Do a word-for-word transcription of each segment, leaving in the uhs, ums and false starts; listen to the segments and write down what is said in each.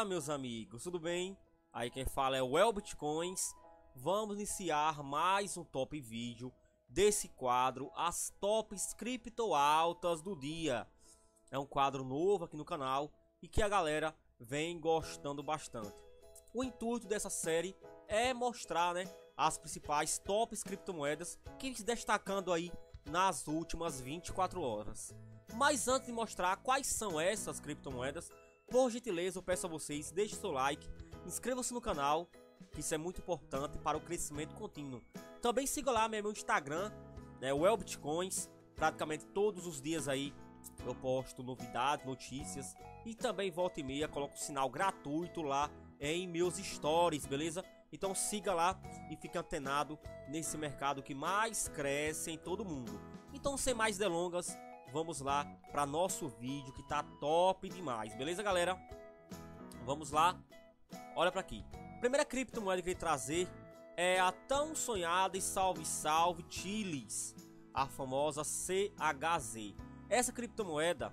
Olá, meus amigos, tudo bem? Aí quem fala é o El Bitcoins. Vamos iniciar mais um top vídeo desse quadro, as tops cripto altas do dia. É um quadro novo aqui no canal e que a galera vem gostando bastante. O intuito dessa série é mostrar, né, as principais tops criptomoedas que se destacando aí nas últimas vinte e quatro horas. Mas antes de mostrar quais são essas criptomoedas, por gentileza eu peço a vocês, deixe seu like, inscreva-se no canal, que isso é muito importante para o crescimento contínuo. Também siga lá meu Instagram, né, o El Bitcoins, praticamente todos os dias aí eu posto novidades, notícias e também volta e meia coloco o sinal gratuito lá em meus stories, beleza? Então siga lá e fique antenado nesse mercado que mais cresce em todo mundo. Então sem mais delongas, vamos lá para nosso vídeo que tá top demais, beleza galera? Vamos lá, olha para aqui. Primeira criptomoeda que eu queria trazer é a tão sonhada e salve salve Chilis, a famosa C H Z. Essa criptomoeda,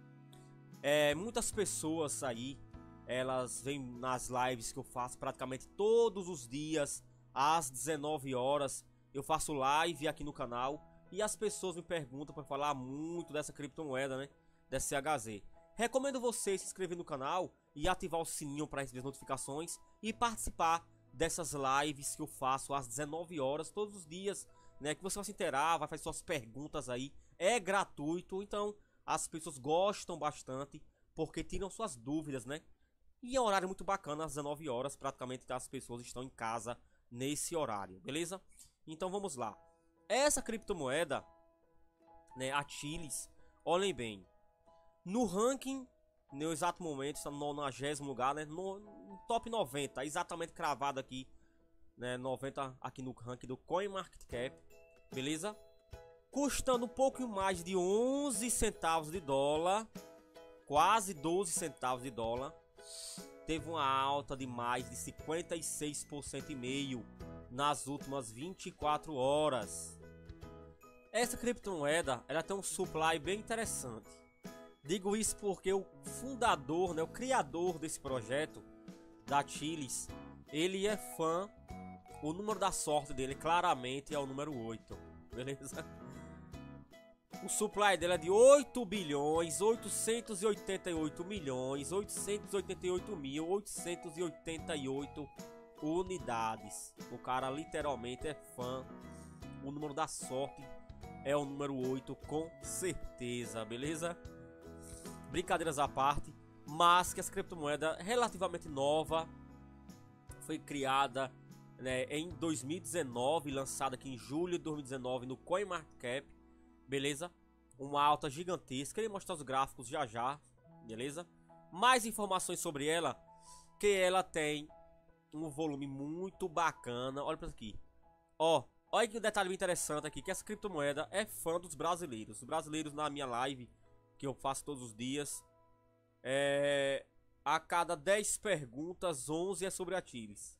é, muitas pessoas aí, elas vêm nas lives que eu faço praticamente todos os dias às dezenove horas. Eu faço live aqui no canal e as pessoas me perguntam para falar muito dessa criptomoeda, né, dessa C H Z. Recomendo você se inscrever no canal e ativar o sininho para receber as notificações e participar dessas lives que eu faço às dezenove horas todos os dias, né, que você vai se inteirar, vai fazer suas perguntas aí. É gratuito, então as pessoas gostam bastante porque tiram suas dúvidas, né? E é um horário muito bacana, às dezenove horas, praticamente as pessoas estão em casa nesse horário, beleza? Então vamos lá. Essa criptomoeda, né, a Chilis, olhem bem, no ranking, no exato momento, está no nonagésimo lugar, né, no, no top noventa, exatamente cravado aqui, né, noventa aqui no ranking do CoinMarketCap, beleza? Custando um pouco mais de onze centavos de dólar, quase doze centavos de dólar. Teve uma alta de mais de cinquenta e seis por cento e meio nas últimas vinte e quatro horas. Essa criptomoeda, ela tem um supply bem interessante. Digo isso porque o fundador, né, o criador desse projeto, da Chilis, ele é fã, o número da sorte dele claramente é o número oito, beleza? O supply dele é de oito bilhões, oitocentos e oitenta e oito milhões, oitocentos e oitenta e oito mil, oitocentos e oitenta e oito unidades. O cara literalmente é fã. O número da sorte é o número oito com certeza, beleza? Brincadeiras à parte, mas que essa criptomoeda relativamente nova, foi criada, né, em dois mil e dezenove, lançada aqui em julho de dois mil e dezenove no CoinMarketCap. Beleza? Uma alta gigantesca. Ele mostrar os gráficos já já. Beleza? Mais informações sobre ela. Que ela tem um volume muito bacana. Olha pra aqui. Ó, olha que detalhe interessante aqui. Que essa criptomoeda é fã dos brasileiros. Os brasileiros na minha live, que eu faço todos os dias, é... a cada dez perguntas, onze é sobre a Chilis.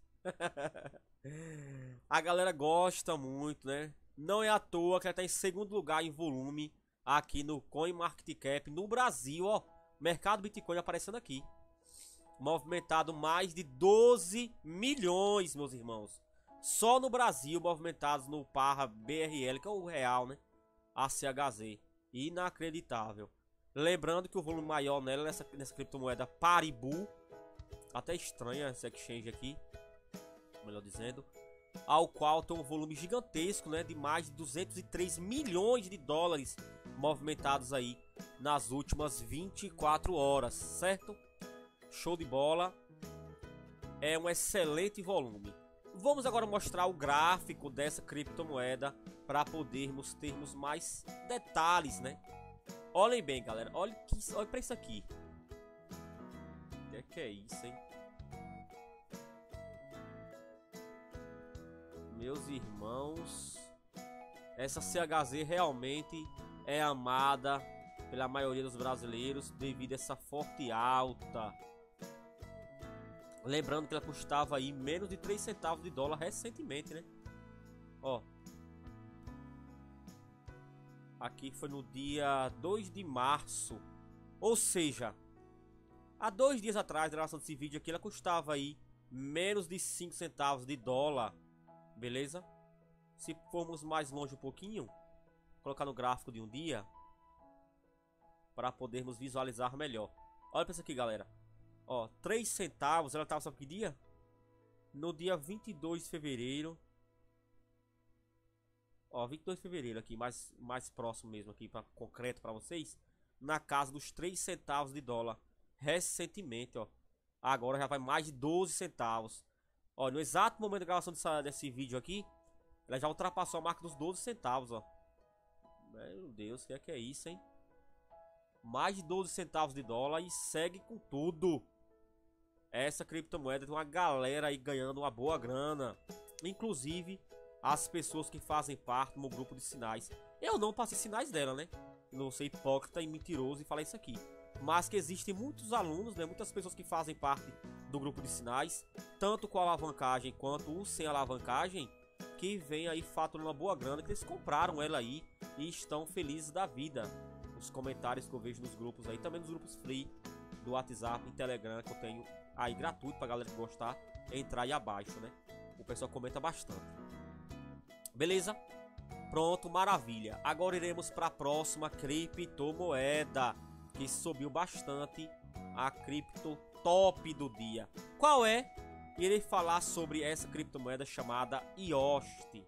A galera gosta muito, né? Não é à toa que ela está em segundo lugar em volume aqui no CoinMarketCap no Brasil, ó. Mercado Bitcoin aparecendo aqui. Movimentado mais de doze milhões, meus irmãos. Só no Brasil movimentados no Parra B R L, que é o real, né? A C H Z. Inacreditável. Lembrando que o volume maior nela, nessa, nessa criptomoeda Paribu. Até estranha essa exchange aqui, melhor dizendo, ao qual tem um volume gigantesco, né, de mais de duzentos e três milhões de dólares movimentados aí nas últimas vinte e quatro horas, certo? Show de bola. É um excelente volume. Vamos agora mostrar o gráfico dessa criptomoeda para podermos termos mais detalhes, né? Olhem bem, galera. Olha que, olha para isso aqui. O que é que é isso, hein? Meus irmãos, essa C H Z realmente é amada pela maioria dos brasileiros devido a essa forte alta. Lembrando que ela custava aí menos de três centavos de dólar recentemente, né? Ó, aqui foi no dia dois de março, ou seja, Há dois dias atrás, na gravação desse vídeo aqui, ela custava aí menos de cinco centavos de dólar. Beleza? Se formos mais longe um pouquinho, colocar no gráfico de um dia, para podermos visualizar melhor. Olha para isso aqui, galera. Ó, três centavos, ela tava, sabe que dia? No dia vinte e dois de fevereiro. Ó, vinte e dois de fevereiro aqui, mais, mais próximo mesmo aqui, para concreto para vocês. Na casa dos três centavos de dólar. Recentemente, ó. Agora já vai mais de doze centavos. Ó, no exato momento da gravação dessa, desse vídeo aqui, ela já ultrapassou a marca dos doze centavos, ó. Meu Deus, o que é que é isso, hein? Mais de doze centavos de dólar e segue com tudo. Essa criptomoeda tem uma galera aí ganhando uma boa grana. Inclusive as pessoas que fazem parte do meu grupo de sinais. Eu não passei sinais dela, né? Não ser hipócrita e mentiroso e falar isso aqui. Mas que existem muitos alunos, né? Muitas pessoas que fazem parte do grupo de sinais, tanto com alavancagem quanto o sem alavancagem, que vem aí faturando uma boa grana, que eles compraram ela aí e estão felizes da vida. Os comentários que eu vejo nos grupos aí, também nos grupos free do WhatsApp e Telegram que eu tenho aí gratuito pra galera que gostar, entrar aí abaixo, né? O pessoal comenta bastante. Beleza? Pronto, maravilha. Agora iremos para a próxima criptomoeda, que subiu bastante, a cripto top do dia. Qual é? Irei falar sobre essa criptomoeda chamada I O S T.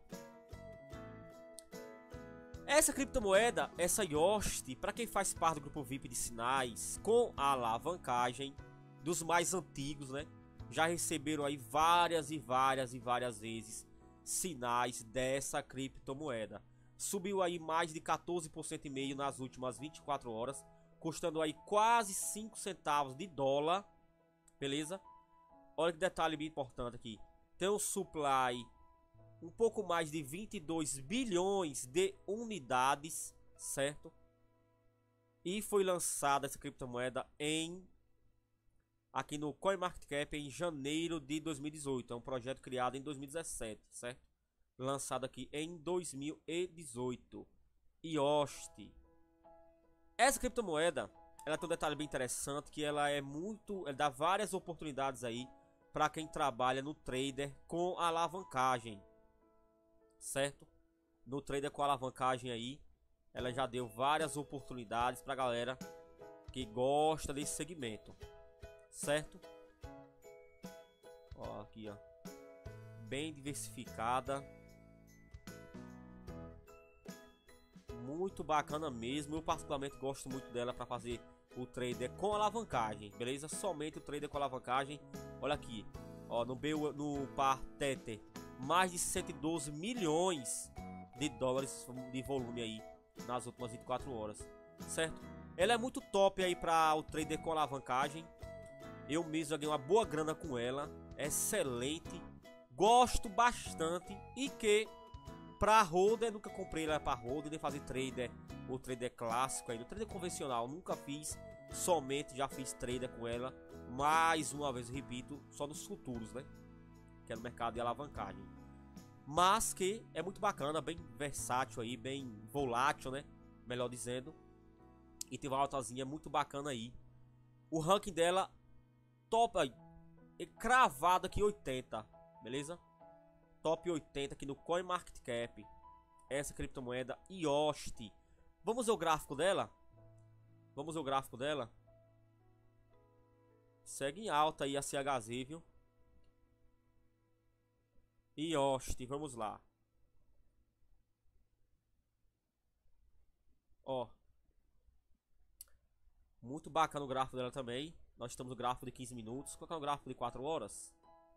Essa criptomoeda, essa I O S T, para quem faz parte do grupo V I P de sinais, com a alavancagem dos mais antigos, né? Já receberam aí várias e várias e várias vezes sinais dessa criptomoeda. Subiu aí mais de quatorze por cento e meio nas últimas vinte e quatro horas, custando aí quase cinco centavos de dólar. Beleza? Olha que detalhe bem importante aqui. Tem um supply um pouco mais de vinte e dois bilhões de unidades, certo? E foi lançada essa criptomoeda em aqui no CoinMarketCap em janeiro de dois mil e dezoito. É um projeto criado em dois mil e dezessete, certo? Lançado aqui em dois mil e dezoito. I O S T. Essa criptomoeda, ela tem um detalhe bem interessante, que ela é muito, ela dá várias oportunidades aí para quem trabalha no trader com alavancagem, certo? No trader com alavancagem aí, ela já deu várias oportunidades para galera que gosta desse segmento, certo? Ó, aqui ó, bem diversificada, muito bacana mesmo. Eu particularmente gosto muito dela para fazer o trader com alavancagem, beleza? Somente o trader com alavancagem. Olha aqui, ó, no, B, no par Tether, mais de cento e doze milhões de dólares de volume aí nas últimas vinte e quatro horas, certo? Ela é muito top aí para o trader com alavancagem. Eu mesmo ganhei uma boa grana com ela, excelente, gosto bastante. E que para holder, nunca comprei ela para holder, nem fazer trader, o trader clássico aí, o trader convencional nunca fiz, somente já fiz trader com ela. Mais uma vez, repito, só nos futuros, né? Que é no mercado de alavancagem. Mas que é muito bacana, bem versátil aí, bem volátil, né? Melhor dizendo. E tem uma altazinha muito bacana aí. O ranking dela, top aí, é cravado aqui oitenta, beleza? Top oitenta aqui no CoinMarketCap. Essa criptomoeda I O S T. Vamos ver o gráfico dela? Vamos ver o gráfico dela? Segue em alta aí a C H Z, viu? I O S T, vamos lá. Ó, muito bacana o gráfico dela também. Nós estamos no gráfico de quinze minutos. Qual é o gráfico de quatro horas?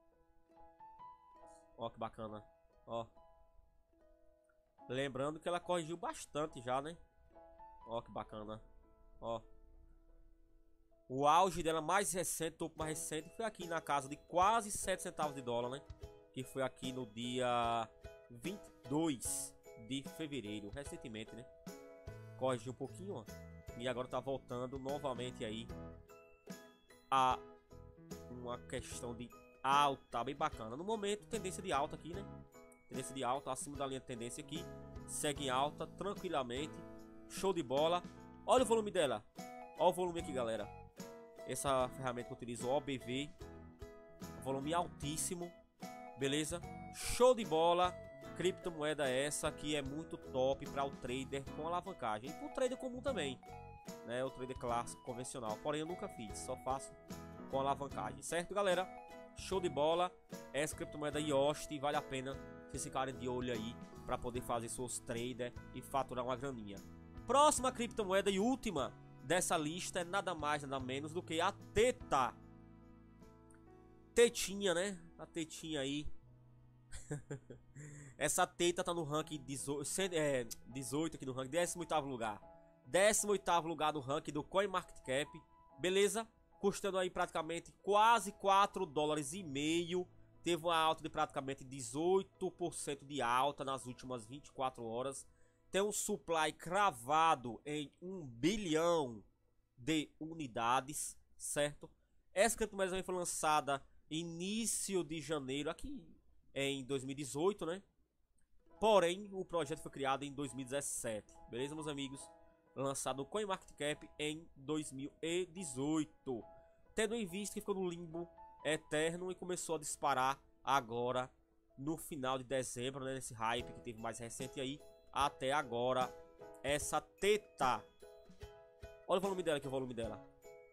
Ó, que bacana. Ó, lembrando que ela corrigiu bastante já, né? Ó, que bacana. Ó, o auge dela mais recente, topo mais recente, foi aqui na casa de quase sete centavos de dólar, né? Que foi aqui no dia vinte e dois de fevereiro, recentemente, né? Corrigiu um pouquinho, ó. E agora tá voltando novamente aí a uma questão de alta, bem bacana. No momento, tendência de alta aqui, né? Tendência de alta, acima da linha de tendência aqui. Segue em alta, tranquilamente. Show de bola. Olha o volume dela. Olha o volume aqui, galera. essa ferramenta que eu utilizo, o O B V, volume altíssimo, beleza? Show de bola, criptomoeda essa que é muito top para o trader com alavancagem e para o trader comum também, né? O trader clássico, convencional, porém eu nunca fiz, só faço com alavancagem, certo, galera? Show de bola, essa criptomoeda Yost, vale a pena vocês ficarem de olho aí para poder fazer seus traders e faturar uma graninha. Próxima criptomoeda e última dessa lista é nada mais nada menos do que a Teta. Tetinha, né? A tetinha aí. Essa Teta tá no ranking dezoito, é, dezoito aqui no ranking, décimo oitavo lugar. décimo oitavo lugar no ranking do CoinMarketCap, beleza? Custando aí praticamente quase quatro dólares e meio. Teve uma alta de praticamente dezoito por cento de alta nas últimas vinte e quatro horas. Tem um supply cravado em um bilhão de unidades, certo? Essa criptomoeda foi lançada início de janeiro, aqui em dois mil e dezoito, né? Porém, o projeto foi criado em dois mil e dezessete, beleza, meus amigos? Lançado no CoinMarketCap em dois mil e dezoito. Tendo em vista que ficou no limbo eterno e começou a disparar agora no final de dezembro, né? Nesse hype que teve mais recente aí, até agora, essa Teta. Olha o volume dela aqui, o volume dela.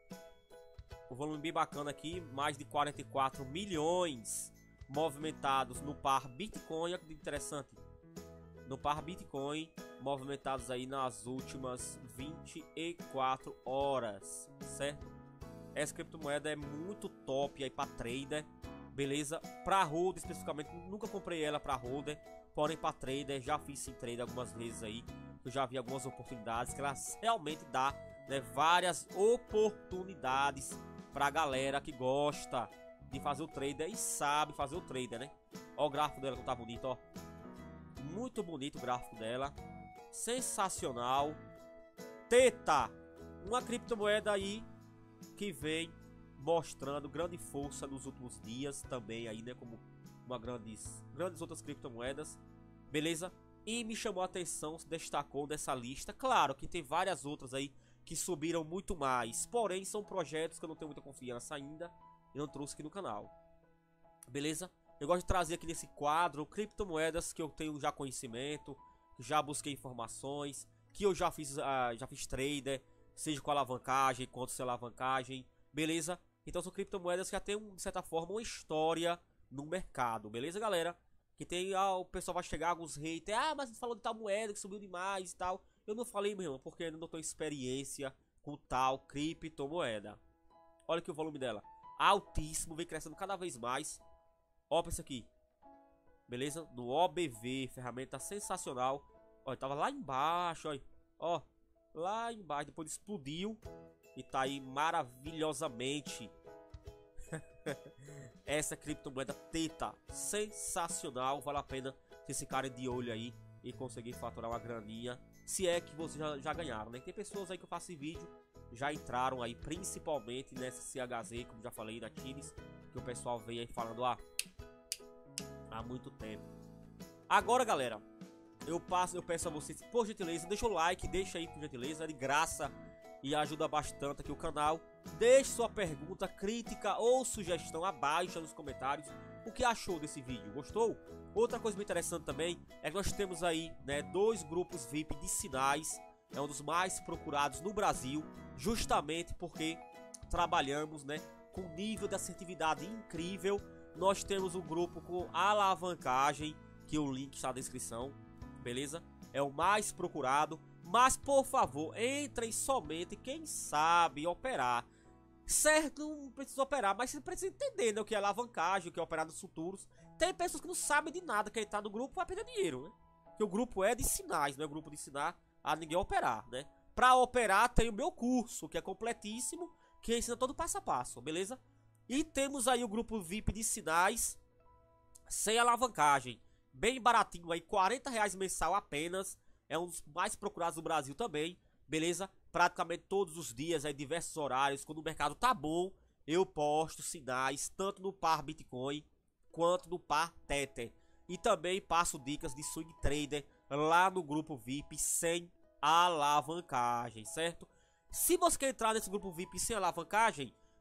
O volume bem bacana aqui, mais de quarenta e quatro milhões movimentados no par Bitcoin. Olha que interessante. No par Bitcoin, movimentados aí nas últimas vinte e quatro horas, certo? Essa criptomoeda é muito top aí para trader, beleza? Para holder especificamente, nunca comprei ela para holder, porém para trader já fiz sim trader algumas vezes aí. Eu já vi algumas oportunidades que ela realmente dá, né, várias oportunidades pra galera que gosta de fazer o trader e sabe fazer o trader, né? Ó o gráfico dela como tá bonito, ó. Muito bonito o gráfico dela. Sensacional. Teta, uma criptomoeda aí que vem mostrando grande força nos últimos dias também aí, né? Como uma grandes, grandes outras criptomoedas, beleza? E me chamou a atenção, se destacou dessa lista. Claro que tem várias outras aí que subiram muito mais, porém são projetos que eu não tenho muita confiança ainda e não trouxe aqui no canal, beleza? Eu gosto de trazer aqui nesse quadro criptomoedas que eu tenho já conhecimento, já busquei informações, que eu já fiz, uh, já fiz trader, seja com alavancagem, quanto sem alavancagem, beleza? Então são criptomoedas que já tem, de certa forma, uma história no mercado, beleza, galera? Que tem, ah, o pessoal vai chegar, alguns haters, ah, mas você falou de tal moeda que subiu demais e tal. Eu não falei, meu irmão, porque ainda não tenho experiência com tal criptomoeda. Olha aqui o volume dela, altíssimo, vem crescendo cada vez mais. Ó, pra isso aqui, beleza? No O B V, ferramenta sensacional. Ó, tava lá embaixo, ó, ó, lá embaixo, depois explodiu e tá aí maravilhosamente. Essa criptomoeda Teta, sensacional, vale a pena vocês ficarem de olho aí e conseguir faturar uma graninha, se é que vocês já, já ganharam, né? Tem pessoas aí que eu faço vídeo, já entraram aí, principalmente nessa C H Z, como já falei, da Tines, que o pessoal veio aí falando, ah, há muito tempo. Agora, galera, eu passo, eu peço a vocês, por gentileza, deixa o like, deixa aí por gentileza, é de graça e ajuda bastante aqui o canal. Deixe sua pergunta, crítica ou sugestão abaixo nos comentários. O que achou desse vídeo? Gostou? Outra coisa bem interessante também é que nós temos aí, né, dois grupos V I P de sinais. É um dos mais procurados no Brasil, justamente porque trabalhamos, né, com nível de assertividade incrível. Nós temos um grupo com alavancagem, que o link está na descrição, beleza? É o mais procurado. Mas, por favor, entrem somente quem sabe operar. Certo, não precisa operar, mas você precisa entender, né, o que é alavancagem, o que é operar nos futuros. Tem pessoas que não sabem de nada, que entrar no grupo vai perder dinheiro, né? Porque o grupo é de sinais, não é o grupo de ensinar a ninguém operar, né? Pra operar tem o meu curso, que é completíssimo, que ensina todo passo a passo, beleza? E temos aí o grupo V I P de sinais, sem alavancagem, bem baratinho aí, quarenta reais mensal apenas. É um dos mais procurados do Brasil também, beleza? Praticamente todos os dias, aí, diversos horários, quando o mercado tá bom, eu posto sinais, tanto no par Bitcoin, quanto no par Tether. E também passo dicas de swing trader lá no grupo V I P sem alavancagem, certo? Se você quer entrar nesse grupo V I P sem alavancagem,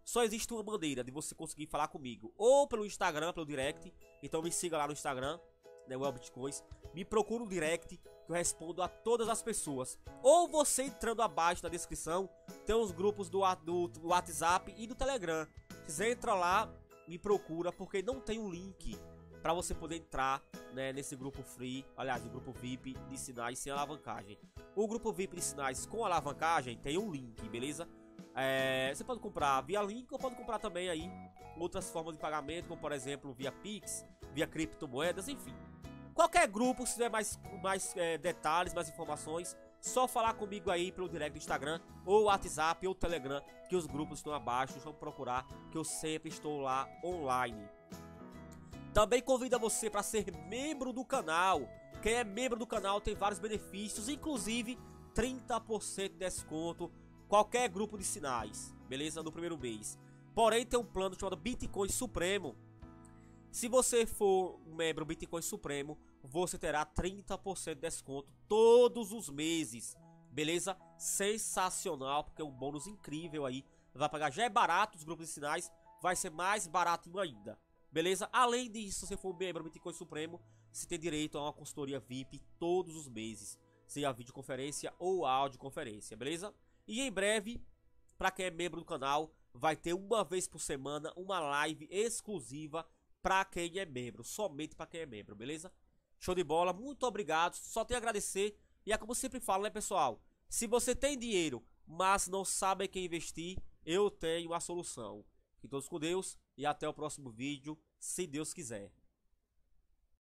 só existe uma maneira de você conseguir falar comigo, ou pelo Instagram, pelo direct. Então me siga lá no Instagram, né, Wellbitcoins. Me procura no direct, que eu respondo a todas as pessoas. Ou você entrando abaixo na descrição, tem os grupos do, do, do WhatsApp e do Telegram. Você entra lá, me procura, porque não tem um link para você poder entrar, né, nesse grupo free, aliás, o grupo V I P de sinais sem alavancagem. O grupo V I P de sinais com alavancagem tem um link, beleza? É, você pode comprar via link ou pode comprar também aí outras formas de pagamento, como por exemplo via Pix, via criptomoedas, enfim. Qualquer grupo, se tiver mais, mais é, detalhes, mais informações, só falar comigo aí pelo direct do Instagram, ou WhatsApp, ou Telegram, que os grupos estão abaixo, só procurar, que eu sempre estou lá online. Também convido você para ser membro do canal. Quem é membro do canal tem vários benefícios, inclusive trinta por cento de desconto, qualquer grupo de sinais, beleza? No primeiro mês. Porém tem um plano chamado Bitcoin Supremo. Se você for um membro Bitcoin Supremo, você terá trinta por cento de desconto todos os meses, beleza? Sensacional, porque é um bônus incrível aí. Vai pagar, já é barato os grupos de sinais, vai ser mais barato ainda, beleza? Além disso, se você for membro Bitcoin Supremo, você tem direito a uma consultoria V I P todos os meses, seja videoconferência ou audioconferência, beleza? E em breve, para quem é membro do canal, vai ter uma vez por semana uma live exclusiva para quem é membro, somente para quem é membro, beleza? Show de bola, muito obrigado, só tenho a agradecer. E é como eu sempre falo, né, pessoal? Se você tem dinheiro, mas não sabe em quem investir, eu tenho a solução. Fiquem todos com Deus e até o próximo vídeo, se Deus quiser.